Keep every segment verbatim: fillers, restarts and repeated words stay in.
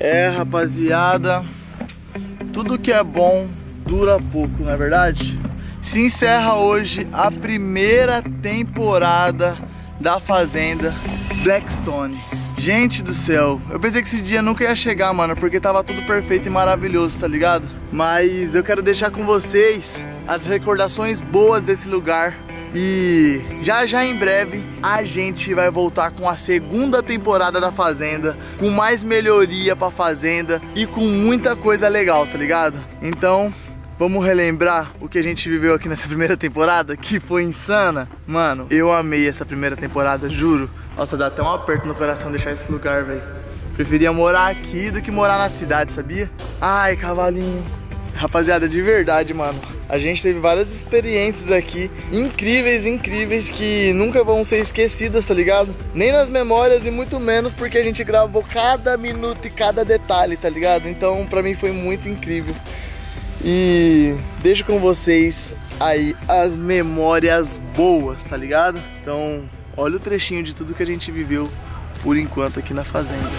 É, rapaziada, tudo que é bom dura pouco, não é verdade? Se encerra hoje a primeira temporada da Fazenda Blackstone. Gente do céu, eu pensei que esse dia nunca ia chegar, mano, porque tava tudo perfeito e maravilhoso, tá ligado? Mas eu quero deixar com vocês as recordações boas desse lugar. E já já em breve a gente vai voltar com a segunda temporada da Fazenda, com mais melhoria pra Fazenda e com muita coisa legal, tá ligado? Então vamos relembrar o que a gente viveu aqui nessa primeira temporada, que foi insana. Mano, eu amei essa primeira temporada, juro. Nossa, dá até um aperto no coração deixar esse lugar, velho. Preferia morar aqui do que morar na cidade, sabia? Ai, cavalinho. Rapaziada, de verdade, mano, a gente teve várias experiências aqui incríveis, incríveis, que nunca vão ser esquecidas, tá ligado? Nem nas memórias e muito menos porque a gente gravou cada minuto e cada detalhe, tá ligado? Então pra mim foi muito incrível. E deixo com vocês aí as memórias boas, tá ligado? Então olha o trechinho de tudo que a gente viveu por enquanto aqui na Fazenda.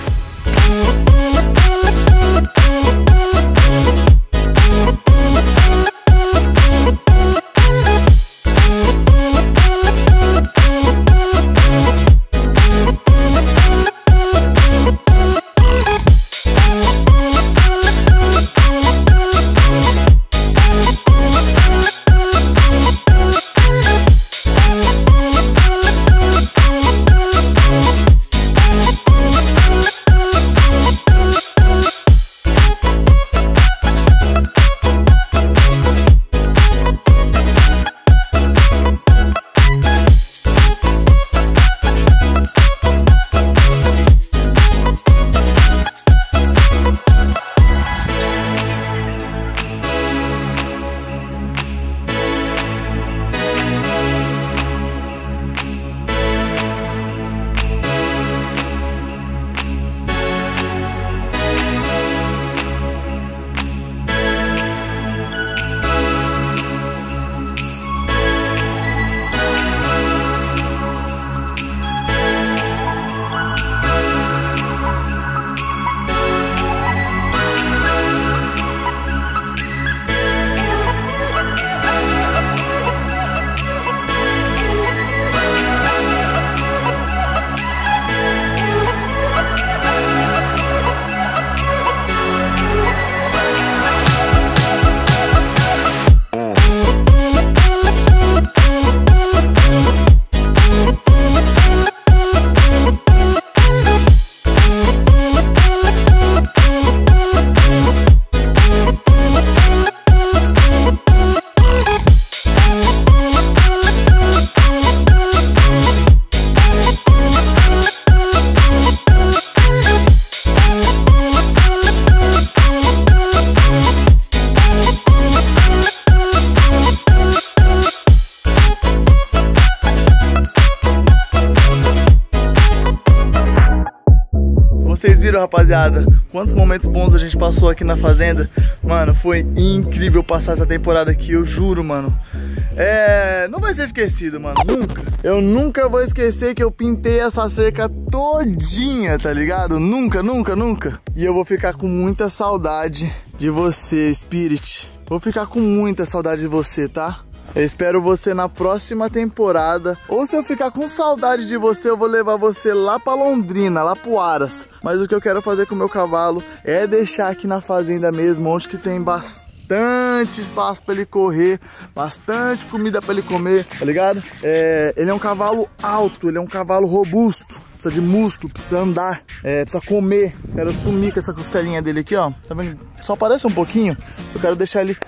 Vocês viram, rapaziada, quantos momentos bons a gente passou aqui na Fazenda? Mano, foi incrível passar essa temporada aqui, eu juro, mano. É... não vai ser esquecido, mano, nunca. Eu nunca vou esquecer que eu pintei essa cerca todinha, tá ligado? Nunca, nunca, nunca. E eu vou ficar com muita saudade de você, Spirit. Vou ficar com muita saudade de você, tá? Eu espero você na próxima temporada. Ou se eu ficar com saudade de você, eu vou levar você lá pra Londrina, lá pro Aras. Mas o que eu quero fazer com o meu cavalo é deixar aqui na Fazenda mesmo, onde que tem bastante espaço pra ele correr, bastante comida pra ele comer, tá ligado? É, ele é um cavalo alto, ele é um cavalo robusto. Precisa de músculo, precisa andar, é, precisa comer. Quero sumir com essa costelinha dele aqui, ó. Tá vendo? Só aparece um pouquinho. Eu quero deixar ele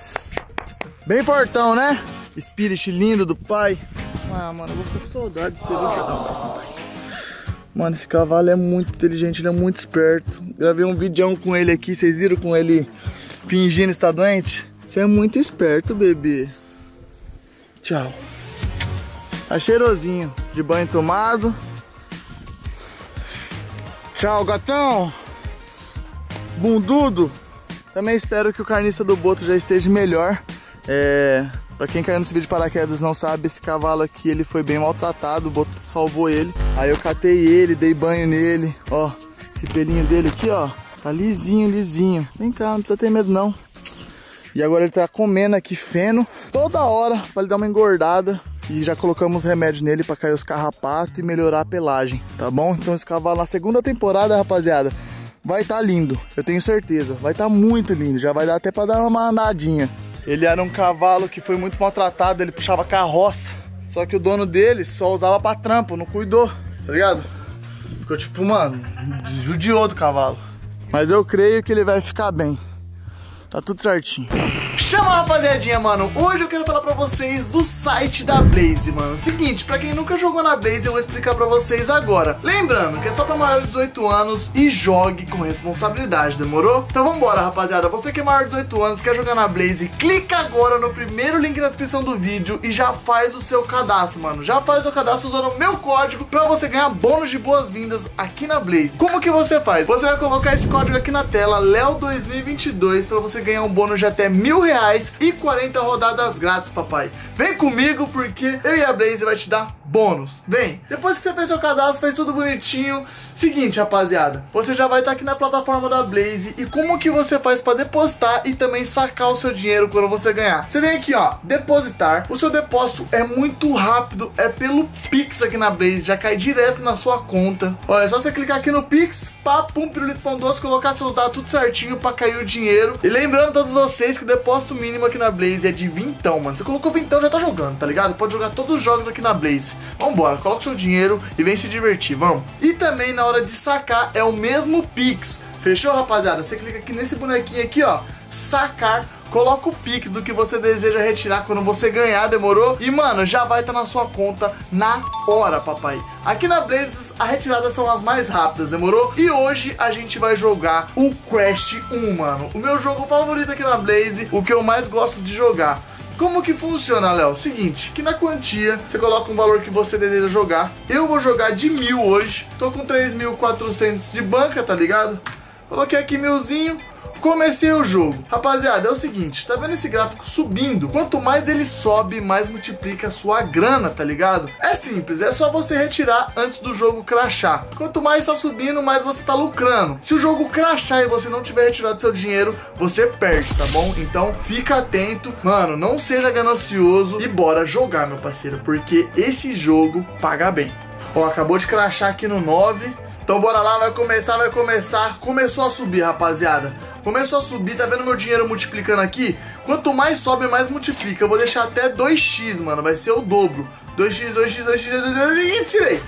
bem fortão, né? Spirit lindo do pai. Ah, mano, eu vou ficar com saudade de você. Mano, esse cavalo é muito inteligente, ele é muito esperto. Gravei um videão com ele aqui, vocês viram com ele fingindo estar doente? Você é muito esperto, bebê. Tchau. Tá cheirosinho, de banho tomado. Tchau, gatão. Bundudo. Também espero que o carniça do Boto já esteja melhor. É... Pra quem caiu nesse vídeo de paraquedas não sabe, esse cavalo aqui ele foi bem maltratado, o Boto salvou ele. Aí eu catei ele, dei banho nele, ó, esse pelinho dele aqui, ó, Tá lisinho, lisinho. Vem cá, não precisa ter medo não. E agora ele tá comendo aqui feno toda hora pra ele dar uma engordada. E já colocamos remédio nele pra cair os carrapatos e melhorar a pelagem, tá bom? Então esse cavalo na segunda temporada, rapaziada, vai tá lindo, eu tenho certeza. Vai tá muito lindo, já vai dar até pra dar uma andadinha. Ele era um cavalo que foi muito maltratado, ele puxava carroça. Só que o dono dele só usava pra trampo, não cuidou, tá ligado? Ficou tipo, mano, judiou do cavalo. Mas eu creio que ele vai ficar bem. Tá tudo certinho. Chama, rapaziadinha, mano. Hoje eu quero falar pra vocês do site da Blaze, mano. Seguinte, pra quem nunca jogou na Blaze, eu vou explicar pra vocês agora. Lembrando que é só pra maior de dezoito anos e jogue com responsabilidade, demorou? Então vambora, rapaziada. Você que é maior de dezoito anos, quer jogar na Blaze, clica agora no primeiro link na descrição do vídeo e já faz o seu cadastro, mano. Já faz o seu cadastro usando o meu código pra você ganhar bônus de boas-vindas aqui na Blaze. Como que você faz? Você vai colocar esse código aqui na tela, Léo dois mil e vinte e dois, pra você ganhar um bônus de até mil reais e quarenta rodadas grátis, papai. Vem comigo porque eu e a Blaze vai te dar bônus. Vem. Depois que você fez seu cadastro, fez tudo bonitinho. Seguinte, rapaziada, você já vai estar aqui na plataforma da Blaze. E como que você faz para depositar e também sacar o seu dinheiro quando você ganhar? Você vem aqui, ó, depositar. O seu depósito é muito rápido, é pelo Pix aqui na Blaze, já cai direto na sua conta. Olha, é só você clicar aqui no Pix, pá, pum, pirulito pão doce, colocar seus dados tudo certinho para cair o dinheiro. E lembrando a todos vocês que o depósito mínimo aqui na Blaze é de vintão, mano. Você colocou vintão, já tá jogando, tá ligado? Pode jogar todos os jogos aqui na Blaze. Vambora, coloca o seu dinheiro e vem se divertir, vamos. E também na hora de sacar é o mesmo Pix. Fechou, rapaziada? Você clica aqui nesse bonequinho aqui, ó, sacar. Coloca o Pix do que você deseja retirar quando você ganhar, demorou? E, mano, já vai estar na sua conta na hora, papai. Aqui na Blaze, as retiradas são as mais rápidas, demorou? E hoje a gente vai jogar o Crash um, mano. O meu jogo favorito aqui na Blaze, o que eu mais gosto de jogar. Como que funciona, Léo? Seguinte, que na quantia você coloca um valor que você deseja jogar. Eu vou jogar de mil hoje. Tô com três mil e quatrocentos de banca, tá ligado? Coloquei aqui milzinho. Comecei o jogo. Rapaziada, é o seguinte, tá vendo esse gráfico subindo? Quanto mais ele sobe, mais multiplica a sua grana, tá ligado? É simples, é só você retirar antes do jogo crashar. Quanto mais tá subindo, mais você tá lucrando. Se o jogo crashar e você não tiver retirado seu dinheiro, você perde, tá bom? Então fica atento, mano, não seja ganancioso e bora jogar, meu parceiro, porque esse jogo paga bem. Ó, acabou de crashar aqui no nove. Então bora lá, vai começar, vai começar. Começou a subir, rapaziada. Começou a subir, tá vendo meu dinheiro multiplicando aqui? Quanto mais sobe, mais multiplica. Eu vou deixar até dois x, mano, vai ser o dobro. dois x, dois x, dois x, dois x, e tirei.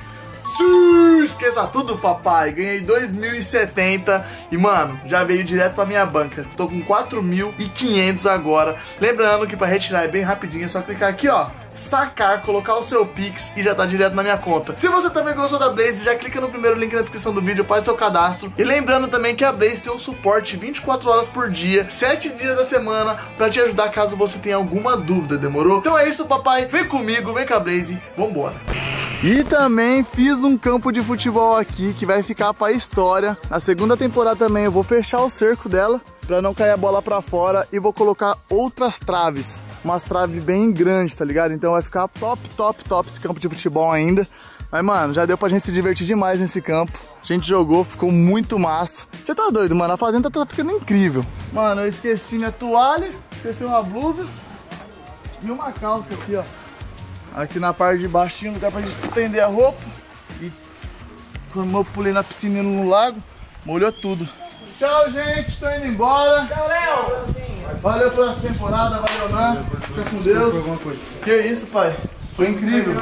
Esqueça tudo, papai. Ganhei dois mil e setenta e, mano, já veio direto pra minha banca. Tô com quatro mil e quinhentos agora. Lembrando que pra retirar é bem rapidinho, é só clicar aqui, ó, sacar, colocar o seu Pix e já tá direto na minha conta. Se você também gostou da Blaze, já clica no primeiro link na descrição do vídeo, faz seu cadastro. E lembrando também que a Blaze tem um suporte vinte e quatro horas por dia, sete dias da semana, pra te ajudar caso você tenha alguma dúvida, demorou? Então é isso, papai, vem comigo, vem com a Blaze, vambora. E também fiz um campo de futebol aqui que vai ficar pra história. Na segunda temporada também eu vou fechar o cerco dela pra não cair a bola pra fora e vou colocar outras traves. Umas traves bem grandes, tá ligado? Então vai ficar top, top, top esse campo de futebol ainda. Mas, mano, já deu pra gente se divertir demais nesse campo. A gente jogou, ficou muito massa. Você tá doido, mano? A fazenda tá ficando incrível. Mano, eu esqueci minha toalha, esqueci uma blusa e uma calça aqui, ó. Aqui na parte de baixo tinha um lugar pra gente estender a roupa. E quando eu pulei na piscina e no lago, molhou tudo. Tchau, gente, tô indo embora. Tchau, Léo. Valeu pela temporada, valeu, Nan. Fica com Deus. Que isso, pai? Foi incrível.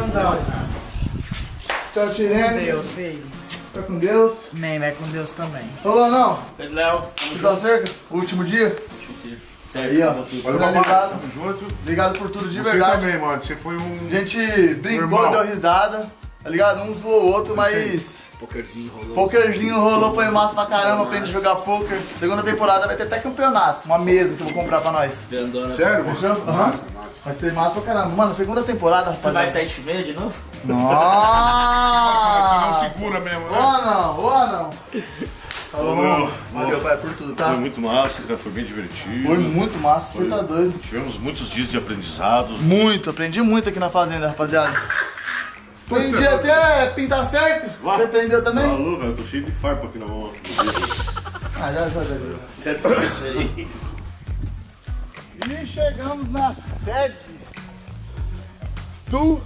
Tchau, Tirene. Deus, filho. Fica com Deus. Nem, vai com Deus também. Rolou, não? Fez, Léo. Tá cerca? O último dia? Certo. Aí, ó. Obrigado. Junto. Obrigado por tudo, de Você verdade. também, mano. Você foi um... A gente brincou, deu risada. Tá ligado? Um zoou o outro, mas... Pokerzinho rolou. Pokerzinho rolou, foi massa pra caramba, aprendi a jogar poker. Segunda temporada vai ter até campeonato, uma mesa que eu vou comprar pra nós. Grandona. Sério, mano? Fechou? Aham. Massa, massa. Vai ser massa pra caramba. Mano, segunda temporada, Tu vai rapaziada. sair de chuveiro de novo? Nossa! Você não segura mesmo, né? Ou não, ou não. Falou, mano. Valeu, pai, por tudo, tá? Foi muito massa, cara, foi bem divertido. Foi muito massa, Foi. você tá doido. Tivemos muitos dias de aprendizado. Muito, aprendi muito aqui na fazenda, rapaziada. Aprendi até pintar cerca. Vai. Você aprendeu também? Falou, velho, eu tô cheio de farpa aqui na mão. Ah, já sabia. Isso aí. E chegamos na sede do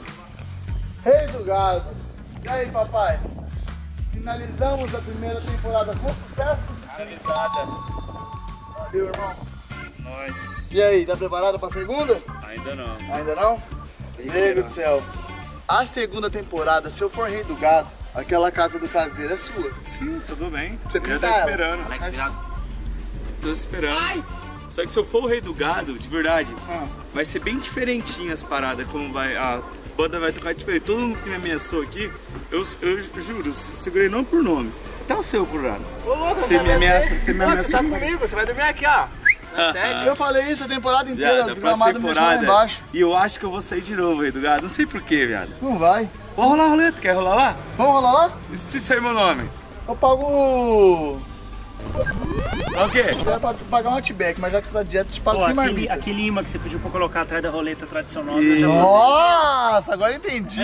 Rei do Gado. E aí, papai? Finalizamos a primeira temporada com sucesso? Finalizada. Valeu, irmão. Nós. E aí, tá preparado pra segunda? Ainda não. Ainda não? Nego do céu. A segunda temporada, se eu for Rei do Gado, aquela casa do caseiro é sua. Sim, tudo bem. Você Já pinta tá ela? esperando. Alex virado. Tô esperando. Só que se eu for o Rei do Gado, de verdade, Ah. vai ser bem diferentinho as paradas, como vai. A banda vai tocar diferente. Todo mundo que me ameaçou aqui, eu, eu juro, segurei nome por nome. Até o seu, Curado. Ô louco, Você me ameaça, você me ameaçou. Você tá comigo, você vai dormir aqui, ó. Na sede. Eu falei isso a temporada inteira, Viado, o a próxima gramado me deixou lá temporada. embaixo. E eu acho que eu vou sair de novo, Rei do Gado. Não sei porquê, viado. Não vai. Vou rolar a roleta, quer rolar lá? Vamos rolar lá? E se sair meu nome? Eu pago... Tá o quê? Eu ia pa- pagar um outback, mas já que você tá dieta, eu te pago Pô, sem aquele, marmita. aquele imã que você pediu pra colocar atrás da roleta tradicional, E- eu já vou. Nossa, agora entendi.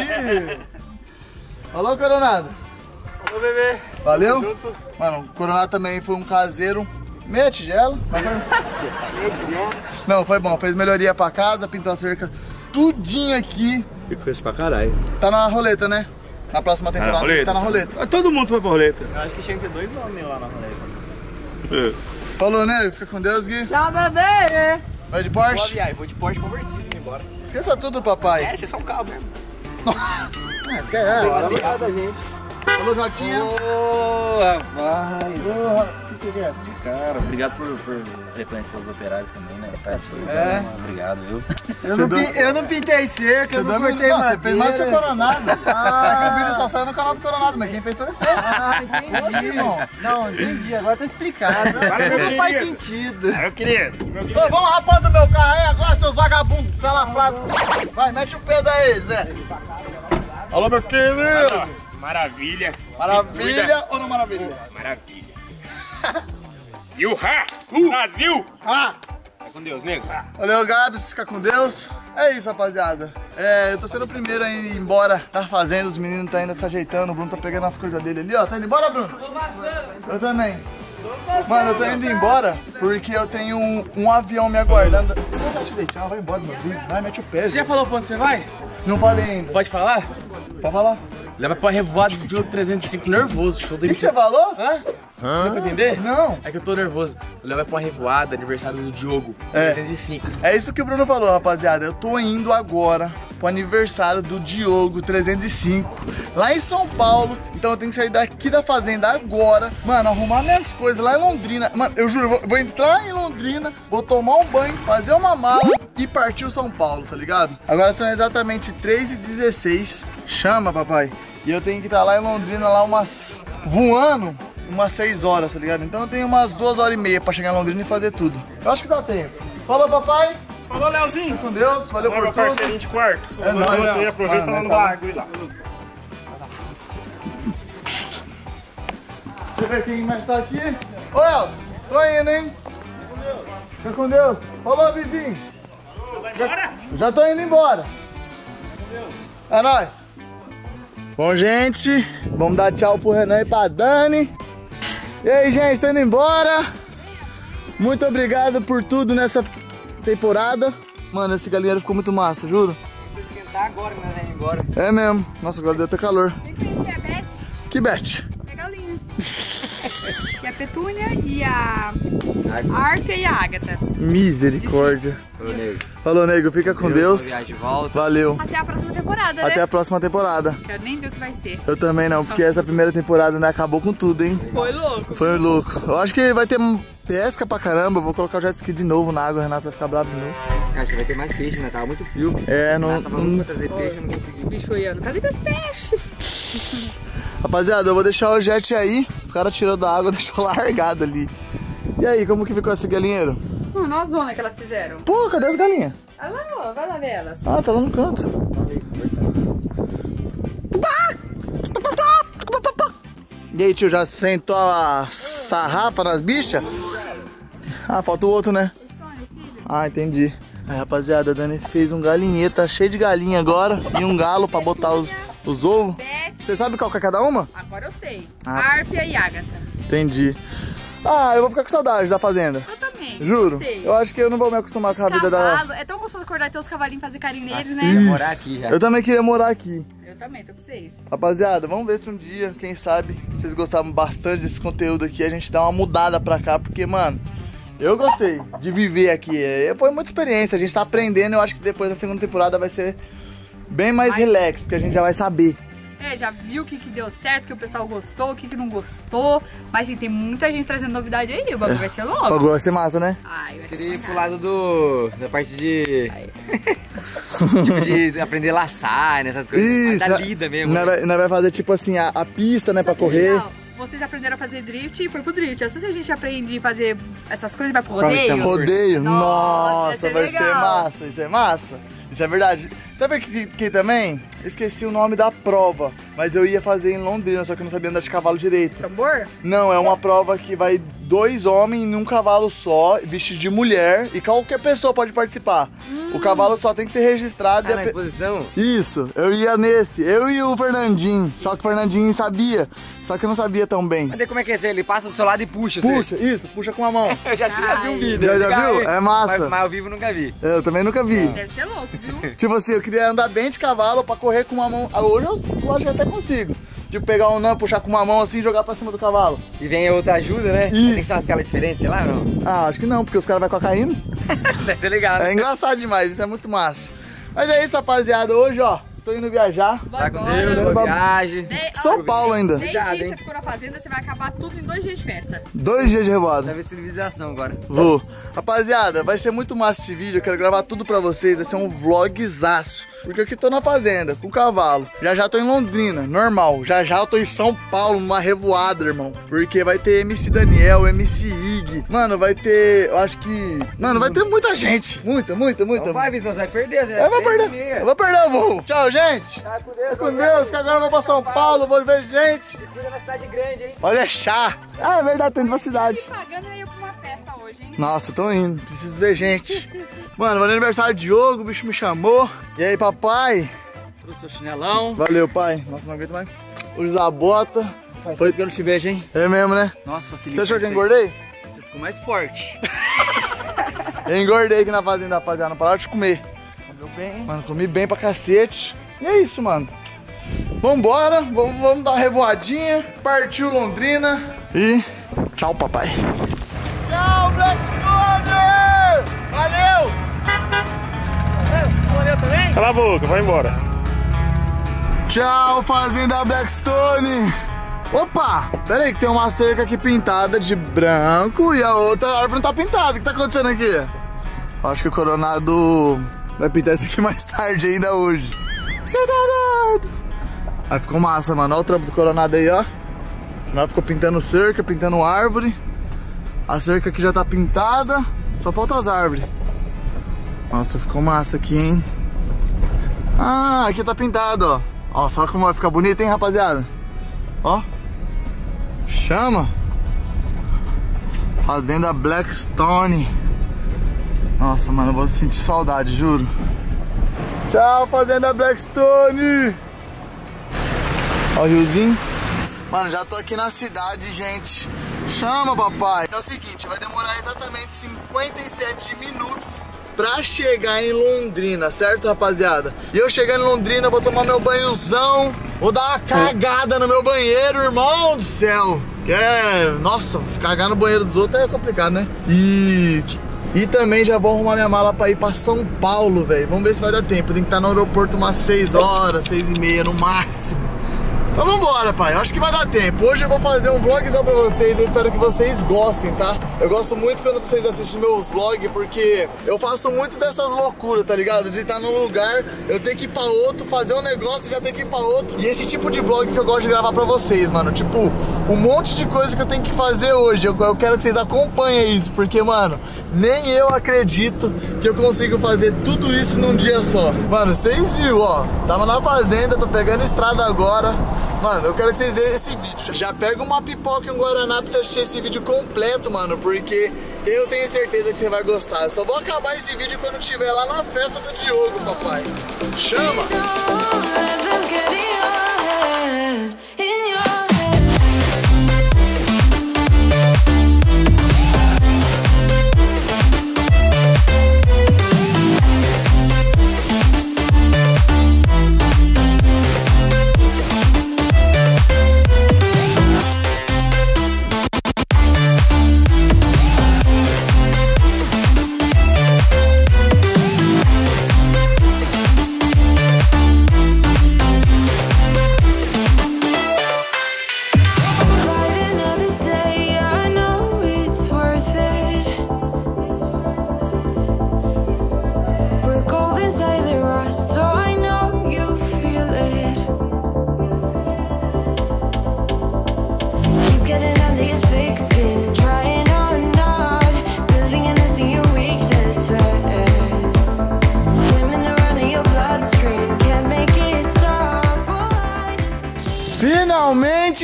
Falou, Coronado. Ô, bebê. Valeu? Junto. Mano, o Coronado também foi um caseiro, meia tigela, mas foi... Não, foi bom, fez melhoria pra casa, pintou a cerca, tudinho aqui. Ficou isso pra caralho. Tá na roleta, né? Na próxima temporada roleta? tá na roleta. Todo mundo foi pra roleta. Eu acho que tinha que ter dois nomes lá na roleta. Falou, nego, fica com Deus, Gui. Tchau, bebê. Vai de Boa Porsche? viagem, vou de Porsche conversível e embora. Esqueça tudo, papai. É, vocês são calmos mesmo. Ah, esquece. Obrigado da gente. Falou, Jotinha. Ô, rapaz. O que você quer? Cara, obrigado por, por reconhecer os operários também, né? É. Obrigado, viu? Eu não, deu- pin- eu não pintei cerca, eu Você, não deu- cortei não, você fez mais que o madeira. Coronado. É que o vídeo só saiu no canal do Coronado, mas quem pensou é você. Ah, entendi. Não, entendi, agora tá explicado. Agora não faz sentido. Meu querido, meu querido. Ô, vamos rapando do meu carro aí agora, seus vagabundos salafrados. Vai, mete o pé daí, Zé. Alô, meu querido. Maravilha. Maravilha ou não maravilha? Maravilha. Yuha! Brasil! Ah! Tá com Deus, nego. Valeu, Gabs, fica com Deus. É isso, rapaziada. É, eu tô sendo o primeiro a ir embora da fazenda, os meninos tá ainda se ajeitando, o Bruno tá pegando as coisas dele ali, ó. Tá indo embora, Bruno? Eu também. Mano, eu tô indo embora porque eu tenho um, um avião me aguardando. Não vai te deixar, vai embora, meu filho. Vai, mete o pé. Você já falou pra onde você vai? Não falei ainda. Pode falar? Pode falar. Leva pra revoada do Diogo trezentos e cinco nervoso. Show O que, que você dele. falou? Hã? Deu pra entender? Não. É que eu tô nervoso. Eu levo pra uma revoada, aniversário do Diogo, É. trezentos e cinco. É isso que o Bruno falou, rapaziada. Eu tô indo agora pro aniversário do Diogo trezentos e cinco, lá em São Paulo. Então eu tenho que sair daqui da fazenda agora. Mano, arrumar minhas coisas lá em Londrina. Mano, eu juro, eu vou, vou entrar em Londrina, vou tomar um banho, fazer uma mala e partir o São Paulo, tá ligado? Agora são exatamente três e dezesseis. Chama, papai. E eu tenho que estar lá em Londrina, lá umas... voando umas seis horas, tá ligado? Então eu tenho umas duas horas e meia pra chegar em Londrina e fazer tudo. Eu acho que dá tempo. Falou, papai. Falou, Leozinho. Fica com Deus. Valeu Agora, por meu tudo. parceirinho de quarto. É nóis. Você aproveita Mano, lá no mas tá bagulho lá. Deixa eu ver quem mais tá aqui. Ô, Elcio. Tô indo, hein? Fica com Deus. Falou, Vivinho. Já, já tô indo embora. É nóis. Bom, gente, vamos dar tchau pro Renan e pra Dani. E aí, gente, tô indo embora. Muito obrigado por tudo nessa temporada. Mano, esse galinheiro ficou muito massa, juro. Se esquentar agora, né? Vai embora. É mesmo. Nossa, agora deu até calor. Esse aqui é a Beth, Que Beth? é a galinha. E a Petúnia e a Árpia e a Ágata. Misericórdia. Falou, nego. Fica com Deus. Viagem de volta. Valeu. Até a próxima temporada, Até né? a próxima temporada. Quero nem ver o que vai ser. Eu também não, porque essa primeira temporada, né, acabou com tudo, hein? Foi louco. Foi louco. Eu acho que vai ter pesca pra caramba. Eu vou colocar o jet ski de novo na água. O Renato vai ficar bravo de novo. Acho que vai ter mais peixe, né? Tava muito frio. É, não... Tava não... louco pra trazer peixe, não consegui. Bichoiano, cadê meus peixes? Rapaziada, eu vou deixar o jet aí. Os caras tirou da água, deixou largado ali. E aí, como que ficou esse galinheiro? Hum, Nossa zona que elas fizeram. Pô, cadê as galinhas? Olha lá, ó, vai lá ver elas. Ah, tá lá no canto. E aí, tio, já sentou a sarrafa nas bichas? Ah, falta o outro, né? Ah, entendi. Aí, rapaziada, a Dani fez um galinheiro, tá cheio de galinha agora. E um galo pra botar os, os ovos. Beth, Você sabe qual que é cada uma? agora eu sei. Ah. Árpia e Ágata. Entendi. Ah, eu vou ficar com saudade da fazenda. Eu também. Juro. Gostei. Eu acho que eu não vou me acostumar Os com a vida da... cavalo, é tão gostoso acordar e ter os cavalinhos fazer carinho neles, né? Queria morar aqui já. Eu também queria morar aqui. Eu também, tô com vocês. Rapaziada, vamos ver se um dia, quem sabe, vocês gostaram bastante desse conteúdo aqui, a gente dá uma mudada pra cá, porque, mano, eu gostei de viver aqui. Foi muita experiência, a gente tá aprendendo, eu acho que depois da segunda temporada vai ser bem mais Mas... relax, porque a gente já vai saber. É, já viu o que, que deu certo, o que o pessoal gostou, o que, que não gostou. Mas sim, tem muita gente trazendo novidade aí, o bagulho vai ser louco. O bagulho vai ser massa, né? Ai, vai Queria ir ser pro lado do... da parte de... tipo de aprender a laçar, nessas coisas. Isso, da lida mesmo. Nós Né? vai, nós vai fazer tipo assim, a, a pista, né, pra correr. legal. Vocês aprenderam a fazer drift e foi pro drift. Assim, se a gente aprende a fazer essas coisas, vai pro rodeio. Rodeio? Nossa, Nossa, ia ser vai ser legal. massa, isso é massa. Isso é verdade. Sabe que, que também? Esqueci o nome da prova, mas eu ia fazer em Londrina, só que eu não sabia andar de cavalo direito. Tambor? Não, é uma prova que vai dois homens num cavalo só, vestido de mulher, e qualquer pessoa pode participar. Hum. O cavalo só tem que ser registrado. Ah, e na pe... exposição? Isso, eu ia nesse, eu e o Fernandinho, só que o Fernandinho sabia, só que eu não sabia tão bem. Mas daí como é que é isso? Ele passa do seu lado e puxa, Puxa, isso, puxa com a mão. Eu já acho que já vi um vídeo. Já, já legal, viu? hein? É massa. Mas, mas ao vivo nunca vi. Eu também nunca vi. Deve ser louco, viu? Tipo assim, eu queria andar bem de cavalo pra correr com uma mão. Hoje eu, eu acho que até consigo. Tipo, pegar um não, puxar com uma mão assim e jogar pra cima do cavalo. E vem a outra ajuda, né? Isso. Tem que ser uma cela diferente, sei lá, não? Ah, acho que não, porque os caras vão com a caindo. Deve ser legal, né? É engraçado demais, isso é muito massa. Mas é isso, rapaziada. Hoje, ó, tô indo viajar. Vai com Bora. Deus, boa viagem. Dez- São Paulo ainda. Dez Obrigado, dias hein? você ficou na fazenda, você vai acabar tudo em dois dias de festa. Dois dias de revoada. Vai ver civilização agora. Vou. Rapaziada, vai ser muito massa esse vídeo. Eu quero gravar tudo pra vocês. Vai ser um vlogzaço. Porque aqui tô na fazenda, com cavalo. Já já tô em Londrina, normal. Já já eu tô em São Paulo, numa revoada, irmão. Porque vai ter M C Daniel, M C Ig. Mano, vai ter. Eu acho que. Mano, vai ter muita gente. Muita, muita, muita. Não vai, Vitor, você vai perder. Já Eu vou perder. Eu vou perder o voo. Tchau, gente. Tá com Deus, Com Deus, que agora eu vou pra São Paulo, vou ver gente. Cuida na cidade grande, hein? Pode deixar. Ah, é verdade, tô indo pra cidade. Pagando eu ia pra uma festa hoje, hein? Nossa, tô indo, preciso ver gente. Mano, vai no aniversário de Diogo, o bicho me chamou. E aí, papai? Trouxe seu chinelão. Valeu, pai. Nossa, não aguento mais. Usa a bota. Faz Foi tempo que eu não te vejo, hein? É mesmo, né? Nossa, Felipe. Você achou que eu faz engordei? tempo. Você ficou mais forte. Eu engordei aqui na fazenda, rapaziada. Não pararam de comer. Comeu bem. Mano, comi bem pra cacete. E é isso, mano. Vambora, vamos, vamos dar uma revoadinha. Partiu Londrina. E tchau, papai. Tchau, Blackstone! Valeu! Valeu também? Cala a boca, vai embora. Tchau, Fazenda Blackstone! Opa! Pera aí que tem uma cerca aqui pintada de branco e a outra árvore não tá pintada. O que tá acontecendo aqui? Acho que o Coronado vai pintar isso aqui mais tarde ainda hoje. Você tá doido? Aí ficou massa, mano. Olha o trampo do Coronado aí, ó. Ela ficou pintando cerca, pintando árvore. A cerca aqui já tá pintada. Só falta as árvores. Nossa, ficou massa aqui, hein? Ah, aqui tá pintado, ó. Ó, só como vai ficar bonito, hein, rapaziada? Ó. Chama. Fazenda Blackstone. Nossa, mano, eu vou sentir saudade, juro. Tchau, Fazenda Blackstone. Ó o riozinho. Mano, já tô aqui na cidade, gente. Chama, papai. É o seguinte, vai demorar exatamente cinquenta e sete minutos pra chegar em Londrina, certo, rapaziada? E eu chegando em Londrina, eu vou tomar meu banhozão, vou dar uma cagada no meu banheiro, irmão do céu. Que é... Nossa, cagar no banheiro dos outros é complicado, né? E... E também já vou arrumar minha mala pra ir pra São Paulo, velho. Vamos ver se vai dar tempo. Tem que estar no aeroporto umas seis horas, seis e meia no máximo. Então vambora, pai, eu acho que vai dar tempo. Hoje eu vou fazer um vlogzão pra vocês. Eu espero que vocês gostem, tá? Eu gosto muito quando vocês assistem meus vlogs, porque eu faço muito dessas loucuras, tá ligado? De estar num lugar, eu tenho que ir pra outro, fazer um negócio e já tenho que ir pra outro. E esse tipo de vlog que eu gosto de gravar pra vocês, mano. Tipo, um monte de coisa que eu tenho que fazer hoje. Eu, eu quero que vocês acompanhem isso, porque, mano, nem eu acredito que eu consigo fazer tudo isso num dia só. Mano, vocês viram, ó. Tava na fazenda, tô pegando estrada agora. Mano, eu quero que vocês vejam esse vídeo. Já pega uma pipoca e um guaraná pra você assistir esse vídeo completo, mano. Porque eu tenho certeza que você vai gostar. Eu só vou acabar esse vídeo quando estiver lá na festa do Diogo, papai. Chama! In your head.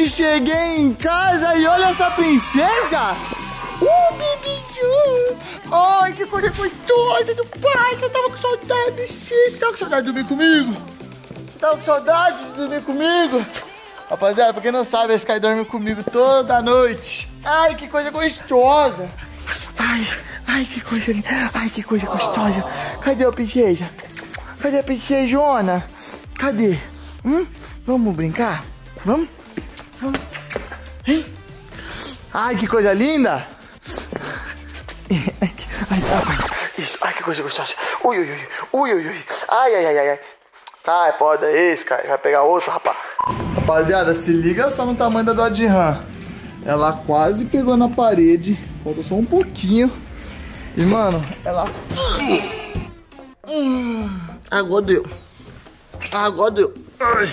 Gente, cheguei em casa e olha essa princesa! Uh, bebezinho! Ai, que coisa gostosa do pai! Eu tava com saudade, sim! Você tava com saudade de dormir comigo? Você tava com saudade de dormir comigo? Rapaziada, pra quem não sabe, esse cara dorme comigo toda noite. Ai, que coisa gostosa! Ai, ai, que coisa linda! Ai, que coisa gostosa! Cadê a princesa? Cadê a princesona? Cadê? Hum? Vamos brincar? Vamos? Vamos? Hein? Ai, que coisa linda! Ai, ai, isso, ai, que coisa gostosa! Ui, ui, ui, ui, ui, ui, ai, ai, ai, ai. Sai, pode, é isso, cara. Vai pegar outro, rapaz. Rapaziada, se liga só no tamanho da Dodge Ram. Ela quase pegou na parede. Falta só um pouquinho. E, mano, ela... Hum, agora deu. Agora deu. Ai.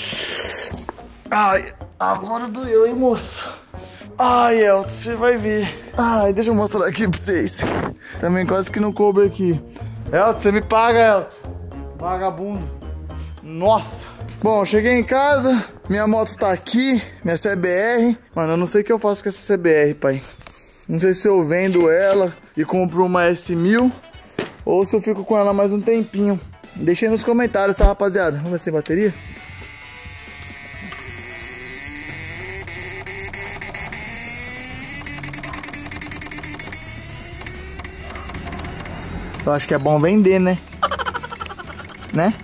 Ai, agora doeu, hein, moço? Ai, Elton, você vai ver. Ai, deixa eu mostrar aqui pra vocês. Também quase que não coube aqui. Elton, você me paga, Elton. Vagabundo. Nossa. Bom, cheguei em casa. Minha moto tá aqui. Minha C B R. Mano, eu não sei o que eu faço com essa C B R, pai. Não sei se eu vendo ela e compro uma S mil. Ou se eu fico com ela mais um tempinho. Deixa aí nos comentários, tá, rapaziada? Vamos ver se tem bateria. Eu acho que é bom vender, né? Né?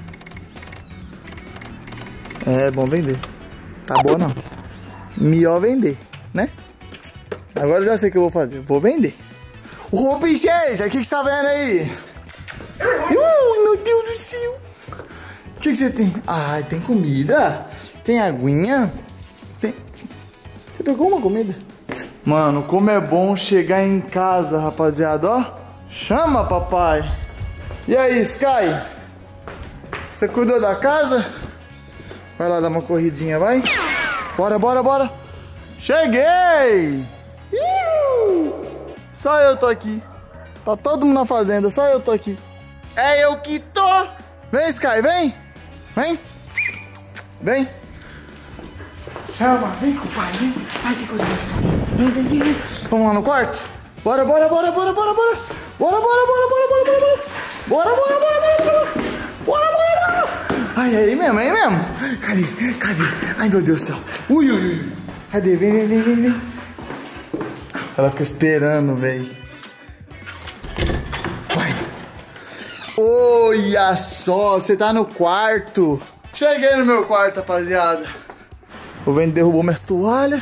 É bom vender. Tá bom não. Melhor vender, né? Agora eu já sei o que eu vou fazer. Vou vender. Ô, princesa, o que, que você tá vendo aí? Uh, meu Deus do céu. O que, que você tem? Ah, tem comida. Tem aguinha. Tem... Você pegou uma comida? Mano, como é bom chegar em casa, rapaziada, ó. Chama, papai. E aí, Sky? Você cuidou da casa? Vai lá dar uma corridinha, vai. Bora, bora, bora. Cheguei! Iu! Só eu tô aqui. Tá todo mundo na fazenda, só eu tô aqui. É eu que tô. Vem, Sky, vem. Vem. Vem. Chama, vem com o pai, vem. Ai, que coisa gostosa. Vem, vem, vem, vem. Vamos lá no quarto? Bora, bora, bora, bora, bora, bora. Bora, bora, bora, bora, bora, bora, bora. Bora, bora, bora, bora, bora. Bora, bora, bora. Ai, aí mesmo, aí mesmo. Cadê? Cadê? Ai, meu Deus do céu. Ui, ui, ui. Cadê? Vem, vem, vem, vem, vem. Ela fica esperando, velho. Vai. Olha só, você tá no quarto. Cheguei no meu quarto, rapaziada. O vento derrubou minhas toalhas.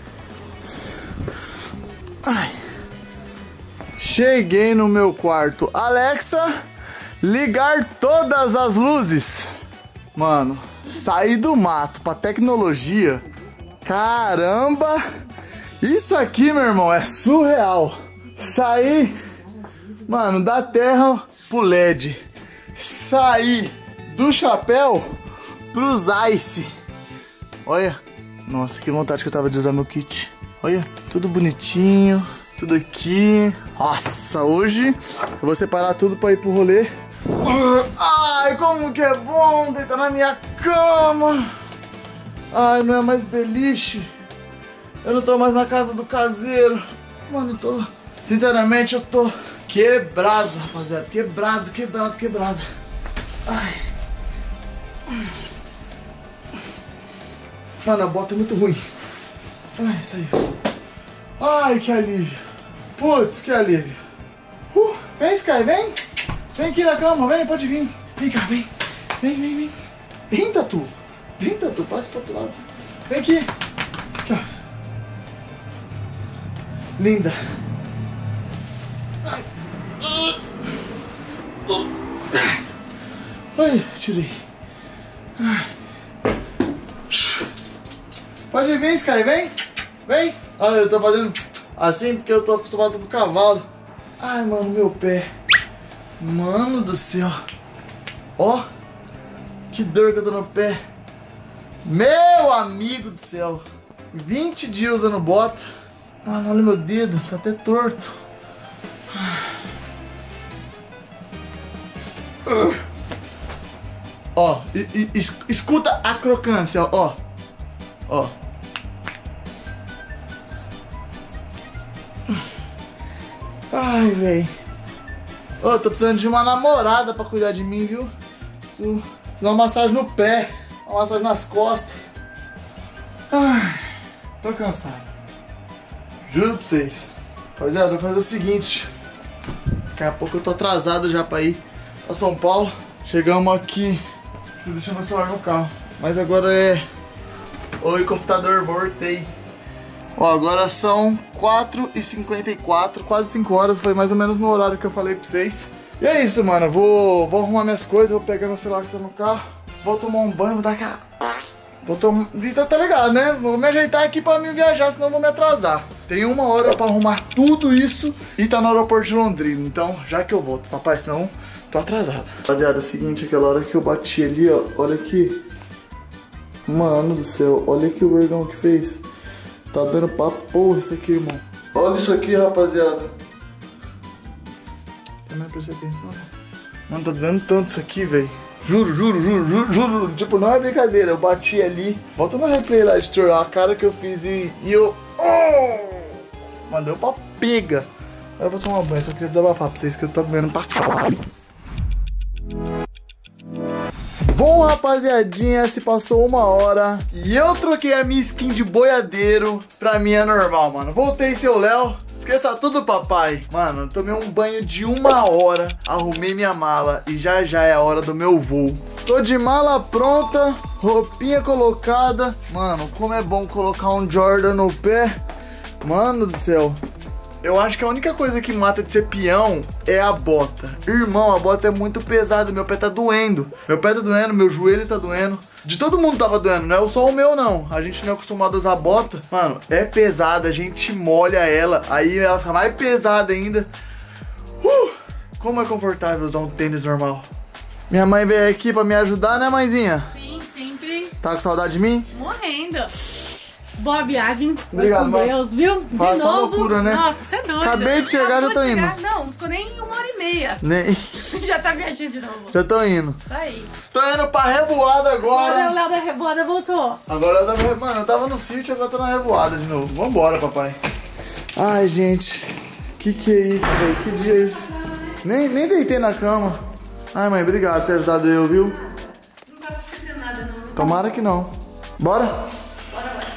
Ai. Cheguei no meu quarto. Alexa, ligar todas as luzes. Mano, sair do mato pra tecnologia. Caramba. Isso aqui, meu irmão, é surreal. Sair, mano, da terra pro L E D. Sair do chapéu pros ice. Olha. Nossa, que vontade que eu tava de usar meu kit. Olha, tudo bonitinho. Tudo aqui. Nossa, hoje eu vou separar tudo pra ir pro rolê. Ai, como que é bom deitar na minha cama. Ai, não é mais beliche. Eu não tô mais na casa do caseiro. Mano, eu tô... Sinceramente, eu tô quebrado, rapaziada. Quebrado, quebrado, quebrado. Ai. Mano, a bota é muito ruim. Ai, saiu. Ai, que alívio. Putz, que alívio. Uh, vem, Sky, vem. Vem aqui na cama, vem, pode vir. Vem cá, vem. Vem, vem, vem. Vem, Tatu. Vem, Tatu, passa pro outro lado. Vem aqui. Aqui, ó. Linda. Ai. Ai, tirei. Ai. Pode vir, Sky, vem. Vem. Olha, eu tô fazendo assim porque eu tô acostumado com o cavalo. Ai, mano, meu pé. Mano do céu. Ó. Que dor que eu tô no pé. Meu amigo do céu. vinte dias usando bota. Mano, olha meu dedo. Tá até torto. Uh. Ó. E, e, escuta a crocância, ó. Ó. Ai, velho. Ô, oh, tô precisando de uma namorada pra cuidar de mim, viu? Preciso dar uma massagem no pé, uma massagem nas costas. Ai, tô cansado. Juro pra vocês. Rapaziada, vou fazer o seguinte. Daqui a pouco eu tô atrasado já pra ir pra São Paulo. Chegamos aqui. Deixa eu deixar meu celular no carro. Mas agora é... Oi, computador, voltei. Ó, agora são quatro e cinquenta e quatro, quase cinco horas, foi mais ou menos no horário que eu falei pra vocês. E é isso, mano, vou, vou arrumar minhas coisas, vou pegar meu celular que tá no carro, vou tomar um banho, vou dar aquela... Vou tomar... Tá ligado, né? Vou me ajeitar aqui pra mim viajar, senão eu vou me atrasar. Tem uma hora pra arrumar tudo isso e tá no aeroporto de Londrina, então já que eu volto, papai, senão tô atrasado. Rapaziada, é o seguinte, aquela hora que eu bati ali, ó, olha aqui. Mano do céu, olha aqui o vergão que fez. Tá dando pra porra isso aqui, irmão. Olha isso aqui, rapaziada. Também prestei atenção. Mano, tá dando tanto isso aqui, velho. Juro, juro, juro, juro, juro. Tipo, não é brincadeira. Eu bati ali. Volta no replay lá, editor. A cara que eu fiz e, e eu... Oh! Mano, deu pra pega. Agora eu vou tomar banho. Só queria desabafar pra vocês que eu tô doendo pra caralho. Bom, rapaziadinha, se passou uma hora e eu troquei a minha skin de boiadeiro pra minha normal, mano. Voltei, seu Léo. Esqueça tudo, papai. Mano, tomei um banho de uma hora, arrumei minha mala e já já é a hora do meu voo. Tô de mala pronta, roupinha colocada. Mano, como é bom colocar um Jordan no pé. Mano do céu. Eu acho que a única coisa que mata de ser peão é a bota. Irmão, a bota é muito pesada, meu pé tá doendo. Meu pé tá doendo, meu joelho tá doendo. De todo mundo tava doendo, não é só o meu não. A gente não é acostumado a usar bota. Mano, é pesada, a gente molha ela, aí ela fica mais pesada ainda. Uh, como é confortável usar um tênis normal. Minha mãe veio aqui pra me ajudar, né, mãezinha? Sim, sempre. Tá com saudade de mim? Morrendo. Boa viagem. Obrigado, com Deus, viu? De Faz novo. loucura, né? Nossa, você é doido. Acabei de chegar, já tô de indo. chegar. Não, não ficou nem uma hora e meia. Nem... Já tá viajando de novo. Já tô indo. Tá aí. Tô indo pra Revoada agora. Agora o Léo da Revoada voltou. Agora eu tava... Mano, eu tava no sítio, agora eu tô na Revoada de novo. Vambora, papai. Ai, gente. Que que é isso, velho? Que dia é isso? Nem, nem deitei na cama. Ai, mãe, obrigado por ter ajudado eu, viu? Não tava esquecendo nada, não. Tomara que não. Bora? Bora, bora.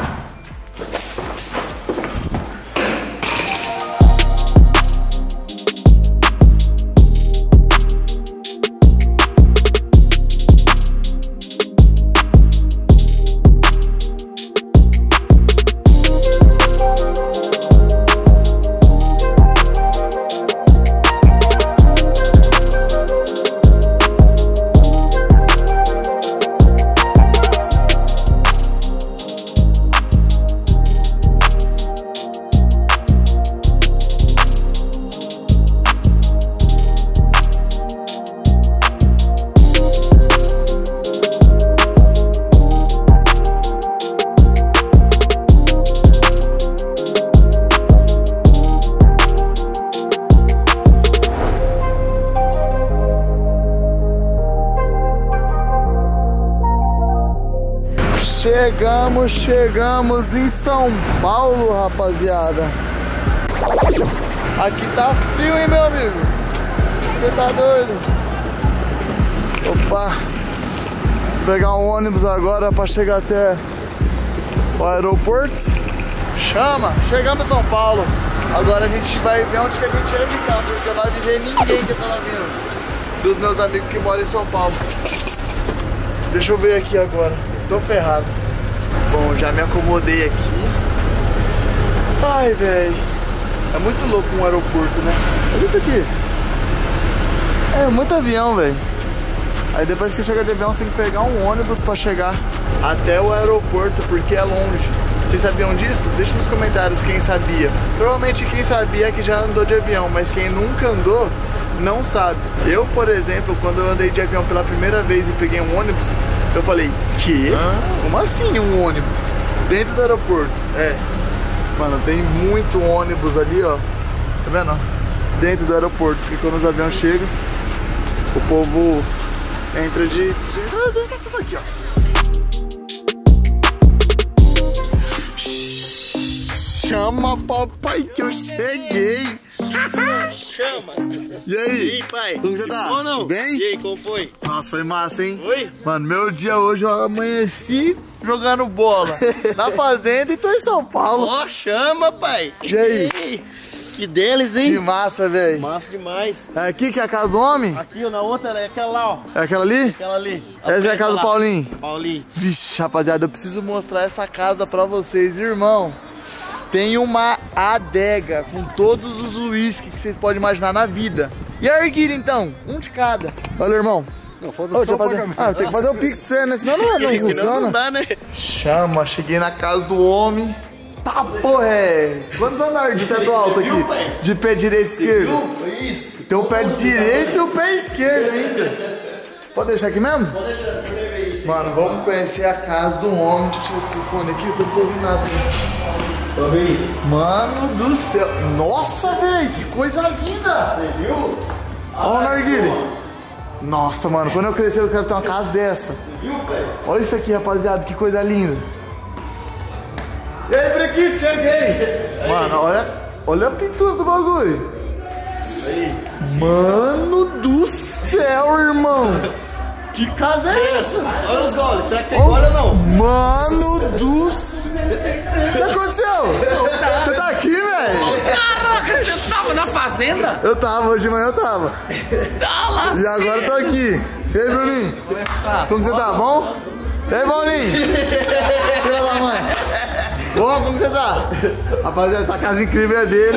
Chegamos, chegamos em São Paulo, rapaziada. Aqui tá frio, hein, meu amigo? Você tá doido? Opa! Vou pegar um ônibus agora pra chegar até o aeroporto. Chama! Chegamos em São Paulo. Agora a gente vai ver onde que a gente vai ficar, porque eu não avisei ninguém que tava vindo. Dos meus amigos que moram em São Paulo. Deixa eu ver aqui agora. Tô ferrado. Bom, já me acomodei aqui. Ai, velho. É muito louco um aeroporto, né? Olha isso aqui. É muito avião, velho. Aí depois que você chega de avião, você tem que pegar um ônibus pra chegar até o aeroporto, porque é longe. Vocês sabiam disso? Deixa nos comentários quem sabia. Provavelmente quem sabia é que já andou de avião, mas quem nunca andou não sabe. Eu, por exemplo, quando eu andei de avião pela primeira vez e peguei um ônibus, eu falei, que? Como assim um ônibus? Dentro do aeroporto. É. Mano, tem muito ônibus ali, ó. Tá vendo? Dentro do aeroporto. Porque quando os aviões chegam, o povo entra de... Entra tudo aqui, ó. Chama papai que eu cheguei. Chama. E aí? E aí, pai? Como você tá? Bom, não? Bem? E aí, como foi? Nossa, foi massa, hein? Foi? Mano, meu dia hoje eu amanheci jogando bola na fazenda e tô em São Paulo. Ó, oh, chama, pai. E aí? Ei, que deles, hein? Que massa, velho. Massa demais. É aqui que é a casa do homem? Aqui, ó, na outra é aquela lá, ó. É aquela ali? Aquela ali. Essa é a casa do Paulinho? Paulinho. Vixe, rapaziada, eu preciso mostrar essa casa pra vocês, irmão. Tem uma adega com todos os uísques que vocês podem imaginar na vida. E a erguilha, então? Um de cada. Olha, irmão. Não, falta oh, fazer... Ah, tem que fazer o pix pra você, né? Senão não, não funciona. Não dá, né? Chama, cheguei na casa do homem. Tá, porra, é... Quantos andares de teto alto aqui? De pé direito e esquerdo? Foi isso? Tem o pé direito e o pé esquerdo ainda. Pode deixar aqui mesmo? Pode deixar, deixa eu ver isso. Mano, vamos conhecer a casa do homem. Deixa eu tirar esse fone aqui que eu não tô ouvindo nada. Sobe aí. Mano do céu. Nossa, velho, que coisa linda. Você viu? Olha o narguilé. Nossa, mano, quando eu crescer eu quero ter uma casa dessa. Você viu, pai? Olha isso aqui, rapaziada, que coisa linda. E aí, Brequite, cheguei. Mano, olha, olha a pintura do bagulho. Aí. Mano do céu, irmão. Que casa é essa? Olha os goles, será que tem gole ou não? Mano do céu. O que aconteceu? Você tá aqui, velho? Caraca, você tava na fazenda? Eu tava, hoje de manhã eu tava. E agora eu tô aqui. E aí, Bruninho? Como você tá? Bom? E aí, Paulinho? Filha da mãe. Bom, como você tá? Rapaziada, essa casa incrível é dele.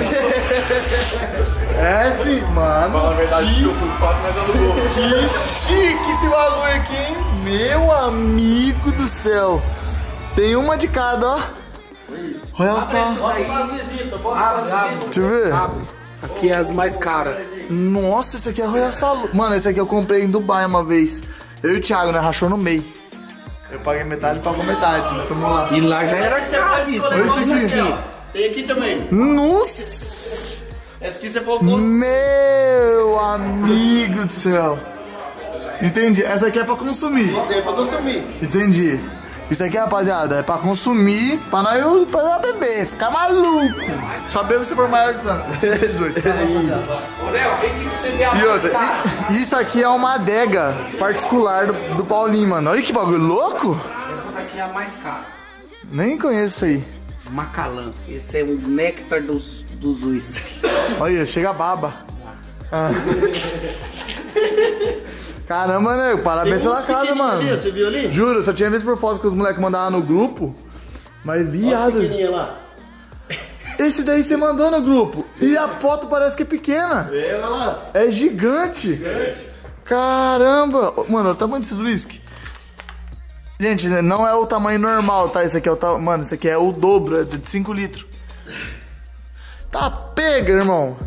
É sim, mano. Fala a verdade, que... seu fato não é dando gol. Que chique esse bagulho aqui, hein? Meu amigo do céu. Tem uma de cada, ó. Olha só. Deixa eu ver. Aqui é as mais caras. Nossa, esse aqui é Royal Salud. Mano, esse aqui eu comprei em Dubai uma vez. Eu e o Thiago, né? Rachou no meio. Eu paguei metade e pagou metade. Né? Tamo lá. E lá já era caro isso. Olha esse aqui. Tem aqui também. Nossa. Essa aqui você pode... Meu amigo do céu. Entendi. Essa aqui é pra consumir. Isso aí é pra consumir. Entendi. Isso aqui, rapaziada, é pra consumir, pra nós, pra nós beber, ficar maluco. Só bebe se for maior de dezoito. Ô, Léo, vem aqui pra você ver a E outra, e, isso aqui é uma adega particular do, do Paulinho, mano. Olha que bagulho louco. Essa daqui é a mais cara. Nem conheço isso aí. Macalã. Esse é o néctar dos, dos uísques. Olha, chega a baba. Ah. Caramba, né? Parabéns pela casa, mano. Ali, você viu ali? Juro, só tinha visto por foto que os moleques mandavam no grupo. Mas viado. Lá. Esse daí você mandou no grupo. E a foto parece que é pequena. É, olha lá. É gigante. Gigante. Caramba. Mano, olha o tamanho desses whisky. Gente, não é o tamanho normal, tá? Esse aqui é o tamanho. Mano, esse aqui é o dobro, é de cinco litros. Tá pega, irmão.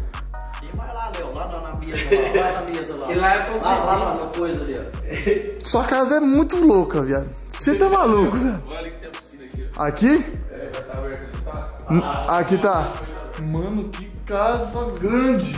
Lá na mesa lá. E lá é pra vocês. Ah, lá, lá na coisa ali, ó. Sua casa é muito louca, viado. Você tá maluco, velho. Olha ali que tem a piscina aqui. Aqui? É, vai estar aberto ali, tá? Ah, aqui tá. Mano, que casa grande.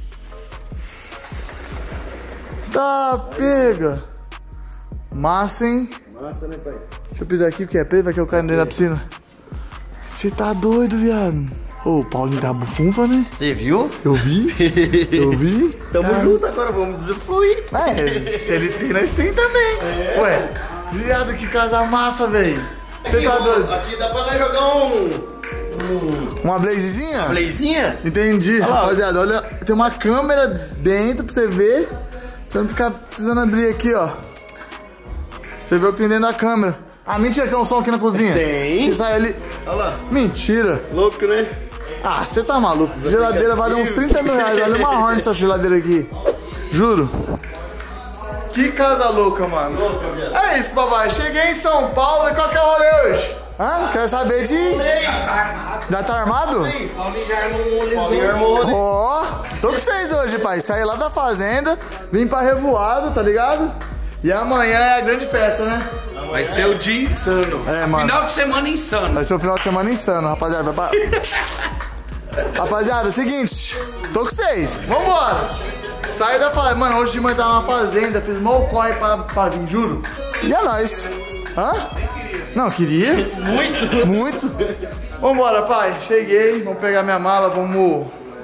Tá pega. Massa, hein? Massa, né, pai? Deixa eu pisar aqui porque é preto, vai que eu caio dentro da piscina. Você tá doido, viado. Ô, o Paulinho tá bufunfa, né? Você viu? Eu vi. Eu vi. Tamo Cara. junto agora, vamos desfruir. É, se ele tem, nós tem também. É. Ué, viado, que casa massa, velho. Você tá doido? Aqui dá pra nós jogar um... Uma blazezinha? Blazinha? Entendi, Olha lá. rapaziada. Olha, tem uma câmera dentro pra você ver. Você não ficar precisando abrir aqui, ó. Você vê o que tem dentro da câmera. Ah, mentira, tem um som aqui na cozinha. Tem. Que sai ali. Olha lá. Mentira. Louco, né? Ah, você tá maluco. Essa geladeira vale uns trinta mil reais. Olha uma Hornet essa geladeira aqui. Juro. Que casa louca, mano. Louca, viado. É isso, papai. Cheguei em São Paulo e qual que é o rolê hoje? Hã? Quer saber de... Já tá armado? Paulinho já armou um olho. Paulinho armou, né? Ó, tô com vocês hoje, pai. Saí lá da fazenda, vim pra Revoado, tá ligado? E amanhã é a grande festa, né? Vai ser o dia insano. É, mano. Final de semana insano. Vai ser o final de semana insano, rapaziada. Vai pra... Rapaziada, é o seguinte, tô com vocês. Vambora. Saí da fazenda. Mano, hoje de manhã tava na fazenda, fiz mal corre pra, pra vir, juro. E é nóis. Hã? Não, queria. Muito. Muito. Vambora, pai. Cheguei, vamos pegar minha mala, vamos...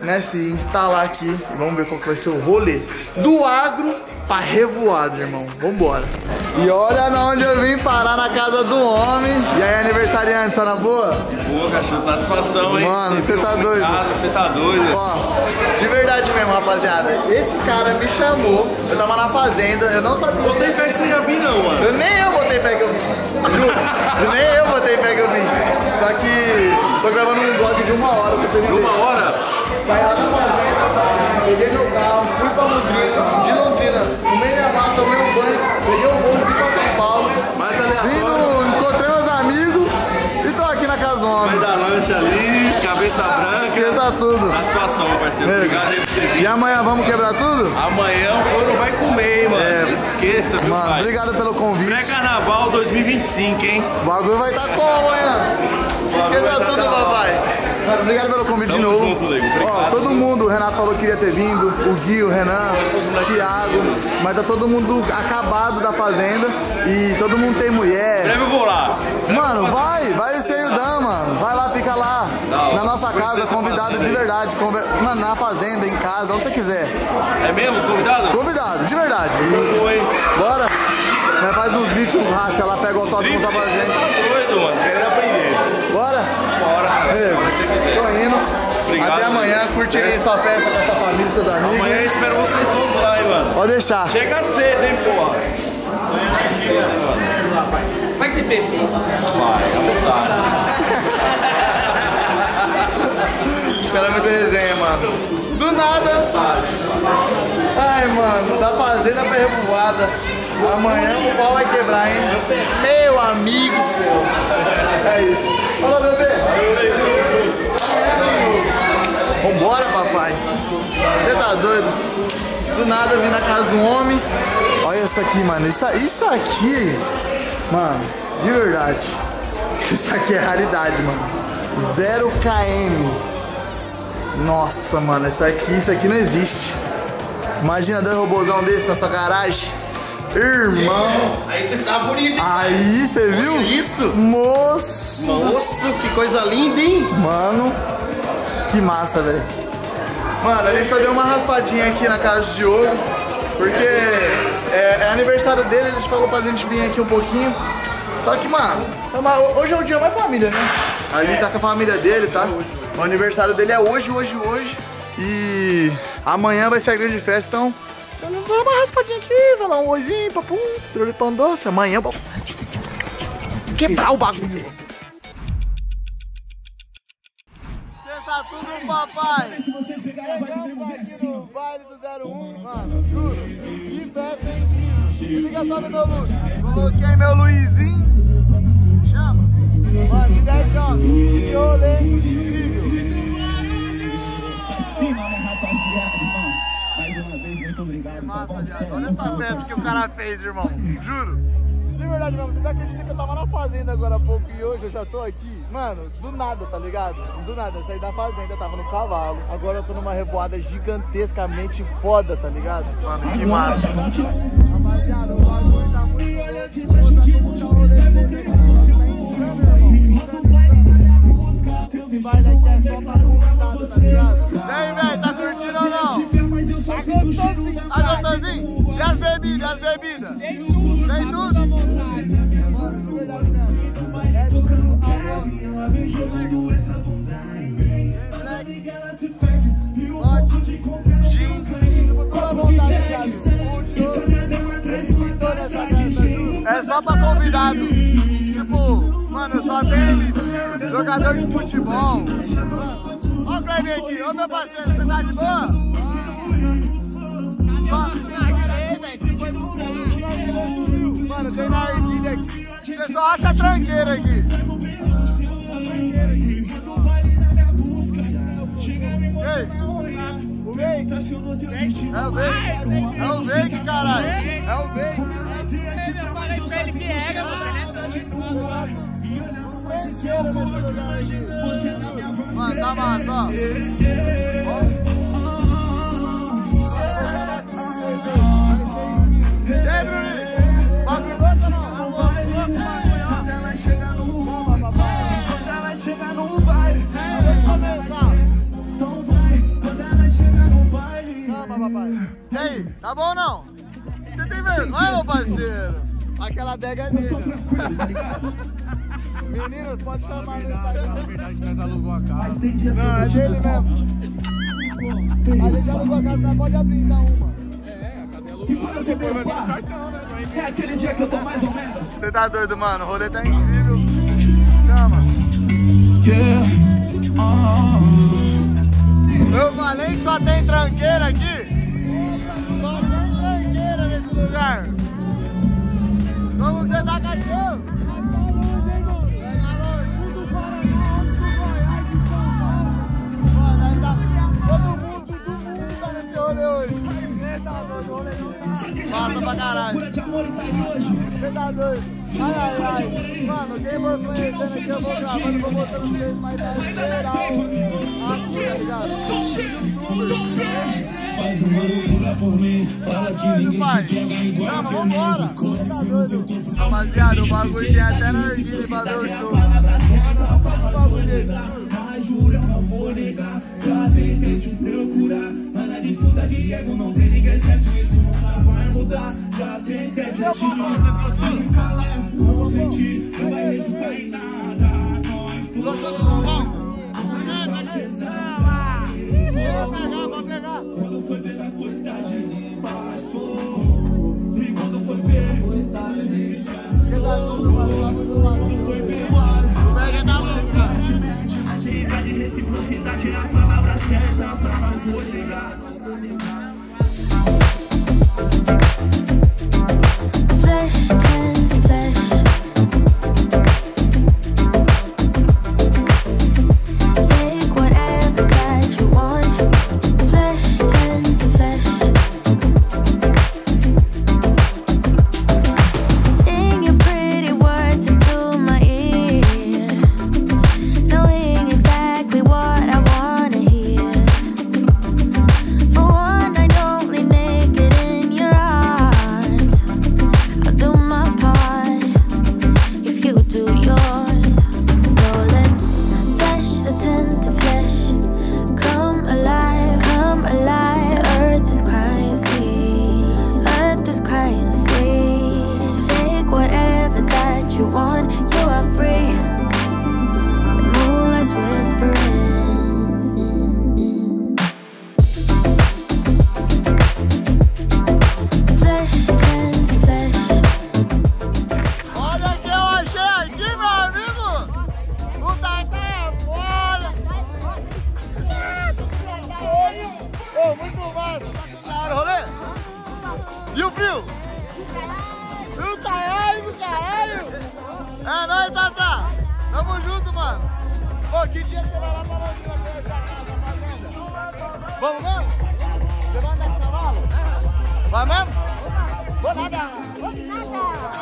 né, se instalar aqui. Vamos ver qual que vai ser o rolê do agro pra revoada, irmão. Vambora. E olha na onde eu vim parar, na casa do homem. E aí, aniversariante, tá na boa? Boa, cachorro, satisfação, hein? Mano, você tá doido. Você tá doido. Ó, de verdade mesmo, rapaziada. Esse cara me chamou, eu tava na fazenda, eu não sabia. Botei fé que você ia vir, não, mano. Eu nem eu botei fé que eu vim. Juro. Nem eu botei fé que eu vim. Só que tô gravando um vlog de uma hora. De uma hora? Saí lá da fazenda, peguei meu carro, fui pra Londrina, de Londrina, tomei minha mata, tomei um banho, peguei o voo, fui pra São Paulo. Mais aleatório. Vim no, encontrei meus amigos e tô aqui na casa do homem. Vai dar lanche ali, cabeça branca. Esqueça tudo. Satisfação, meu parceiro. É. Obrigado aí por você vir. E amanhã vamos quebrar tudo? Amanhã o couro vai comer, hein, mano. É. Esqueça, viu, Mano, pai? obrigado pelo convite. Pré-carnaval dois mil e vinte e cinco, hein? O bagulho vai estar como amanhã? Esqueça tudo, papai. Mano, obrigado pelo convite Tamo de novo. junto, Lego. Obrigado. Ó, todo mundo, o Renato falou que queria ter vindo, o Gui, o Renan, o Thiago, mas tá todo mundo acabado da fazenda e todo mundo tem mulher. Breve eu vou lá. Mano, vai, vai ser o Dan, mano. Vai lá, fica lá, na nossa casa, convidado de verdade. Conv... Mano, na fazenda, em casa, onde você quiser. É mesmo? Convidado? Convidado, de verdade. Boa, hein? Bora. Nós faz uns vídeos, uns racha lá, pega o autódromo da fazenda. Doido, mano. Querendo aprender. Bora? Bora. Nego, tô indo. Obrigado. Até amanhã, curte aí sua festa com a sua família, seus amigos. Amanhã eu espero vocês todos lá, hein, mano. Pode deixar. Chega cedo, hein, porra. Vai ter bebê. Vai, à vontade. Espera muita resenha, mano. Do nada. Ai, mano, da fazenda pra revoada. Amanhã o pau vai quebrar, hein? Meu amigo do céu. É isso. Fala, bebê. Vambora, papai. Você tá doido? Do nada eu vim na casa do homem. Olha isso aqui, mano. Isso, isso aqui, mano, de verdade. Isso aqui é raridade, mano. Zero km. Nossa, mano, isso aqui, isso aqui não existe. Imagina dois robôzão desse na sua garagem. Irmão. Aí você tá bonito, hein? Aí, você viu? Isso? Moço. Moço, que coisa linda, hein? Mano, que massa, velho. Mano, a gente só deu uma raspadinha aqui na casa de ouro, porque é, é aniversário dele, a gente falou pra gente vir aqui um pouquinho. Só que, mano, hoje é o dia mais família, né? A gente tá com a família dele, tá? O aniversário dele é hoje, hoje, hoje. E amanhã vai ser a grande festa, então vamos dar uma raspadinha aqui, falar um oizinho, papum, pirulito de pão doce. Amanhã vamos quebrar o bagulho. Esqueça tudo, papai. Chegamos aqui no baile do zero um, mano, juro. Que festa, hein? Liga só no meu Luiz. Coloquei meu Luizinho. Chama. Mano, dez jogos. Que rolê incrível. Mais uma vez, muito obrigado. Massa, viado. Olha essa festa que o cara fez, irmão. Juro. De verdade, mano, vocês acreditam que eu tava na fazenda agora há pouco e hoje eu já tô aqui? Mano, do nada, tá ligado? Do nada, eu saí da fazenda, eu tava no cavalo. Agora eu tô numa revoada gigantescamente foda, tá ligado? Mano, que massa. Rapaziada, o bagulho tá muito olha de esse baile aqui é só pra convidado, tá ligado? E aí, velho, tá curtindo ou não? Tá gostosinho. Tá gostosinho? E as bebidas, as bebidas? Tem tudo. Tem tudo? Mano, de verdade mesmo. É tudo amor. Tem black, vodka, gin, com toda a vontade, viado. É só pra convidado. Tipo, mano, só tem M C, jogador de futebol. Ó o Cleber aqui, ô meu parceiro, você tá de boa? Só... Mano, tem narguilha aqui. Você só acha tranqueira aqui. Ei, o Veik? É o Veik? É o Veik, caralho. É o Veik. Eu falei pra ele que era, você não é doido. Mano, tá massa, ó. E aí, Bruninho? Bagulho louco ou não? Ela chega no bomba, papai. Quando ela chega no baile, vamos começar. Então vai, quando E aí, tá bom ou não? Você tem vergonha, meu parceiro? Aquela adega é dele. Meninas, pode chamar no Instagram. Na verdade, nós alugou a casa. Não, é dele mesmo. A gente alugou a casa, nós pode abrir e dar uma. É, a casa é alugada, depois vai dar um cartão, né? É aquele dia que eu tô mais ou menos. Você tá doido, mano? O rolê tá incrível. Chama. Yeah. Oh. Eu falei que só tem tranqueira aqui. Só tem tranqueira nesse lugar. Vamos tentar cachorro. Mata pra caralho. Você tá doido? Ai, ai, ai. Mano, quem for conhecendo aqui, eu vou gravando, vou mostrando vocês, mas tá geral. Aqui, tá ligado? Faz uma loucura por mim. Fala que ninguém se pega igual. Não, vambora. Você tá doido? Rapaziada, o bagulho tem até na erguilha pra ver o show. O bagulho desse. Mas juro, eu não vou negar. Já tentei te procurar, mas na disputa de ego não tem ninguém certo. Isso nunca vai mudar. Já tentei te calar, não senti, não vai resultar em nada. Nós gostou do bombom? Vai pegar, vai pegar. Quando foi ver a quantidade de passou. E quando foi ver a quantidade de já. Quando foi ver pega da louca. De reciprocidade é a palavra certa pra nós dois ligar. Flesh and flesh. Take whatever that you want. Flesh and flesh. Sing your pretty words into my ear, knowing exactly what I wanna hear. For one night only naked in your arms, I'll do my part if you do yours. So let's flesh attend to flesh. Come alive, come alive. Earth is crying sweet, earth is crying sweet. Take whatever that you want, you are free. The moonlight's whispering. Flesh and flesh. Olha o que eu achei aqui, meu amigo! O Tatá é foda! Ô, muito massa! Da hora o rolê? E o frio? Frio caralho, do caralho! É nóis, Tatá! Tamo junto, mano! Ô, que dia você vai lá pra nós ir lá conhecer a casa, a fazenda? Vamos mesmo? Você vai andar de cavalo? Vai mesmo? Vou nada! Vou nada!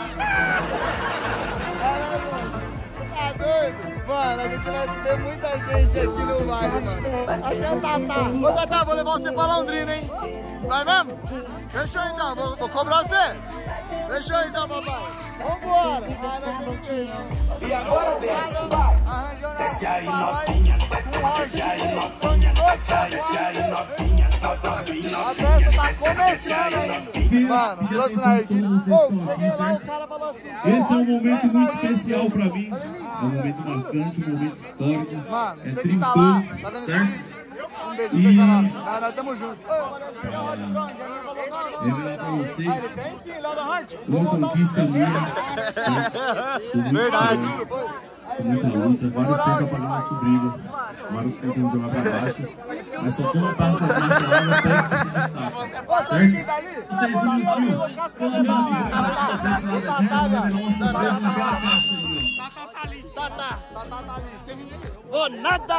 Tá doido? Mano, a gente vai ter muita gente aqui no baile, mano. Achei o Tatá. Ô, Tatá, vou levar você pra Londrina, hein? Vai mesmo? Fechou então, vou, vou cobrar você. Fechou então, papai. Vambora. Ah, não acreditei, não. E agora desce, vai. Arranjou na desce aí, novinha. Desce aí, novinha. Desce aí, novinha. A festa tá começando ainda. Mano, trouxe na erguilha. Ô, cheguei lá, o cara falou assim. Esse é um momento muito especial pra mim. É um momento marcante, um momento histórico. Mano, é você que tá lá, tá vendo esse vídeo? Um beijo pra E... nós, nós tamo juntos. Ô, olha assim, é o Hot Strong. Ele falou, não, não. Revelar pra vocês Ah, ele tem sim, Léo da Hart. uma conquista minha. Verdade. Com muita luta, vários tempos apagando nosso brilho, vários tempos me jogar pra baixo, mas só quando eu tava com a marca lá, eu pego que se destaca, certo? Vocês viram o tio? Quando eu vi o cara que tá pensando na agenda, eu vou dar uma naquela caixa aí, ó. Tatá tá ali. Tatá, Tatá tá ali. Ô, nada!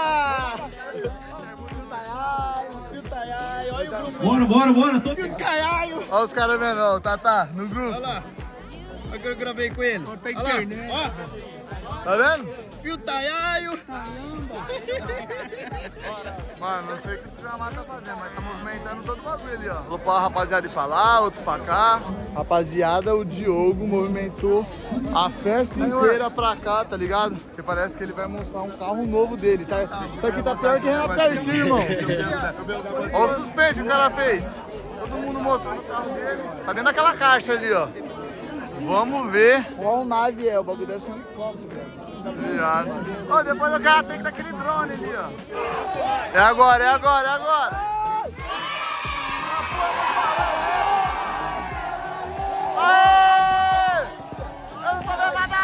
Olha o grupo. Bora, bora, bora, tô aqui. Olha os caras vendo, ó, o Tatá no grupo. Olha lá. Olha que eu gravei com ele. Olha lá. Ó. Tá vendo? Fio Taiaio. Mano, não sei o que o Jamar tá fazendo, mas tá movimentando todo o bagulho ali, ó. Vou pôr a rapaziada ir pra lá, outros pra cá. Rapaziada, o Diogo movimentou a festa inteira pra cá, tá ligado? Porque parece que ele vai mostrar um carro novo dele, tá? Isso aqui tá pior que Renato Garcia, irmão. Olha o suspense que o cara fez. Todo todo mundo mostrando o carro dele. Tá dentro daquela caixa ali, ó. Vamos ver. Qual nave é? O bagulho deve ser um helicóptero, velho. Ó, oh, depois eu quero atender daquele drone ali, ó. É agora, é agora, é agora. Aê! Eu não tô vendo nada!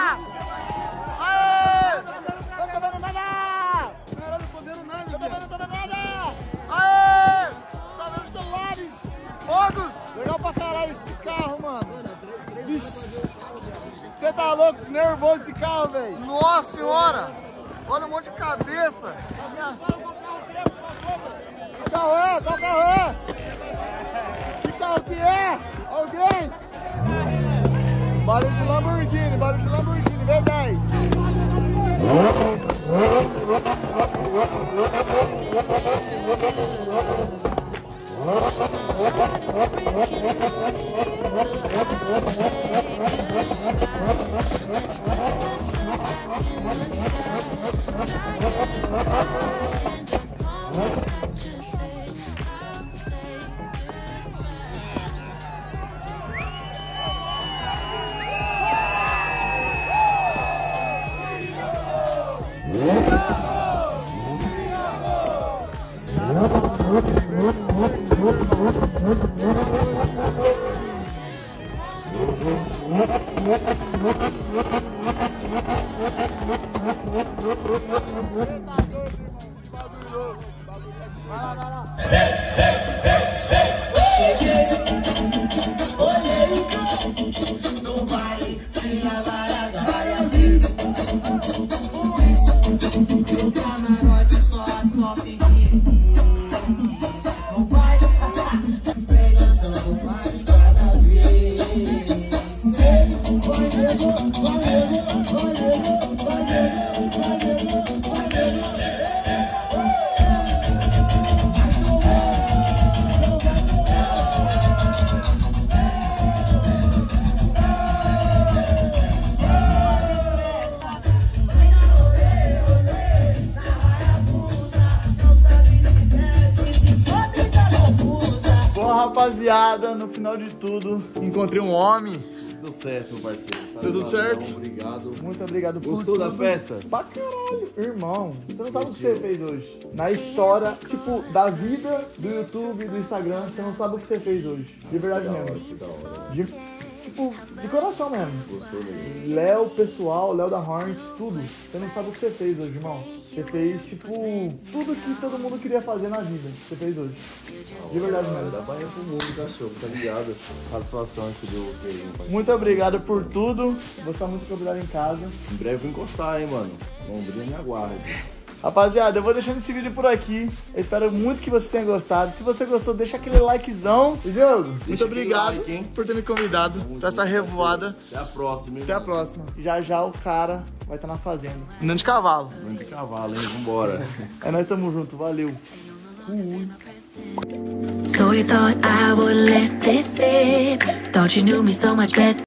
Aê! Eu não tô vendo nada! Eu não tô vendo nada, eu tô vendo, tô vendo nada! Aê! Só vendo os celulares! Fogos! Legal pra caralho esse carro, mano. Vixe! Você tá louco, nervoso esse carro, velho? Nossa senhora! Olha um monte de cabeça! Que carro é? Qual carro é? Que carro que é? Alguém? Barulho de Lamborghini, barulho de Lamborghini, vem dez! Rapaziada, no final de tudo, encontrei um homem. Tudo certo, meu parceiro. Tudo certo? Obrigado. Muito obrigado por Gostou da festa? Pra caralho. Irmão, você não sabe o que você fez hoje. Na história, tipo, da vida do YouTube, do Instagram, você não sabe o que você fez hoje. De verdade mesmo. Que da hora. De, tipo, de coração mesmo. Gostou mesmo. Léo, pessoal, Léo da Hornet, tudo. Você não sabe o que você fez hoje, irmão. Você fez, tipo, tudo que todo mundo queria fazer na vida. Você fez hoje. De verdade mesmo. Dá pra ir pro mundo, cachorro, tá ligado? Satisfação receber você aí, meu parceiro. Muito obrigado por tudo. Vou estar muito convidado em casa. Em breve vou encostar, hein, mano. Londrina me aguarda. Rapaziada, eu vou deixando esse vídeo por aqui. Eu espero muito que você tenha gostado. Se você gostou, deixa aquele likezão. E Diogo, muito obrigado like, por ter me convidado muito pra essa revoada. Até a próxima, hein? Até a próxima. Já já o cara vai estar na fazenda. Andando de cavalo. Andando de cavalo, hein? Vambora. É, nós estamos juntos. Valeu. Fui. So you thought I would let this slip? Thought you knew me so much better.